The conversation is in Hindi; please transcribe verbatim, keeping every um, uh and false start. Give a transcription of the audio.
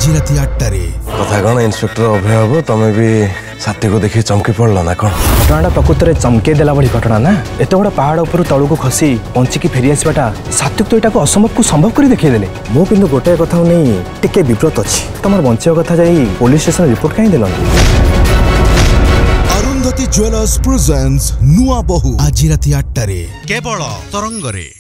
आज राति आठटारे कथा कौन इन्स्पेक्टर अभय हम तमें भी साथी को देखी चमकी पड़ल ना कौन घटना प्रकृत में चमके देला बड़ी घटना ना एत बड़ा पहाड़ उपर तलू को खसी बंचिकी फेरी आसवाटा सात्विक तो यहाँ असंभव को संभव कर देखिए देले मु किंतु गोटे कथा नहीं टिके विब्रत अच्छी तुम बंचा कथा जाई पुलिस स्टेशन रिपोर्ट कहीं देल अरुंधति ज्वेलर्स प्रेजेंट्स नुआ बोहू आज राति आठटारे केवल तरंगरे।